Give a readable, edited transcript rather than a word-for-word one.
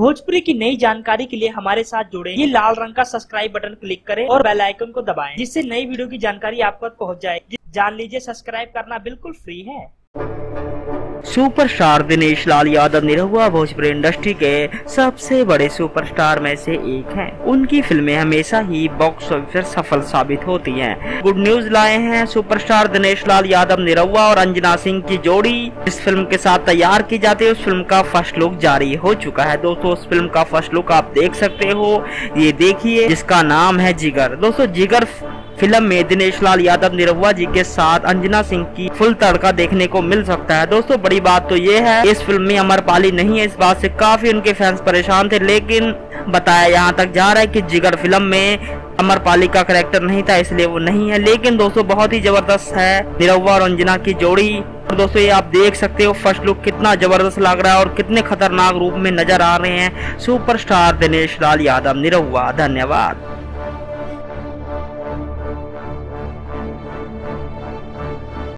भोजपुरी की नई जानकारी के लिए हमारे साथ जुड़े ये लाल रंग का सब्सक्राइब बटन क्लिक करें और बेल आइकन को दबाएं, जिससे नई वीडियो की जानकारी आप तक पहुंच जाए। जान लीजिए, सब्सक्राइब करना बिल्कुल फ्री है। सुपरस्टार दिनेश लाल यादव निरहुआ भोजपुरी इंडस्ट्री के सबसे बड़े सुपरस्टार में से एक हैं। उनकी फिल्में हमेशा ही बॉक्स ऑफिस पर सफल साबित होती हैं। गुड न्यूज लाए हैं सुपरस्टार दिनेश लाल यादव निरहुआ और अंजना सिंह की जोड़ी इस फिल्म के साथ तैयार की जाती है। उस फिल्म का फर्स्ट लुक जारी हो चुका है। दोस्तों, उस फिल्म का फर्स्ट लुक आप देख सकते हो, ये देखिए, जिसका नाम है जिगर। दोस्तों, जिगर फिल्म में दिनेश लाल यादव निरहुआ जी के साथ अंजना सिंह की फुल तड़का देखने को मिल सकता है। दोस्तों, बड़ी बात तो ये है, इस फिल्म में अमरपाली नहीं है। इस बात से काफी उनके फैंस परेशान थे, लेकिन बताया यहाँ तक जा रहा है कि जिगर फिल्म में अमरपाली का कैरेक्टर नहीं था, इसलिए वो नहीं है। लेकिन दोस्तों, बहुत ही जबरदस्त है निरहुआ और अंजना की जोड़ी। और दोस्तों, ये आप देख सकते हो फर्स्ट लुक कितना जबरदस्त लग रहा है और कितने खतरनाक रूप में नजर आ रहे हैं सुपरस्टार दिनेश लाल यादव निरहुआ। धन्यवाद।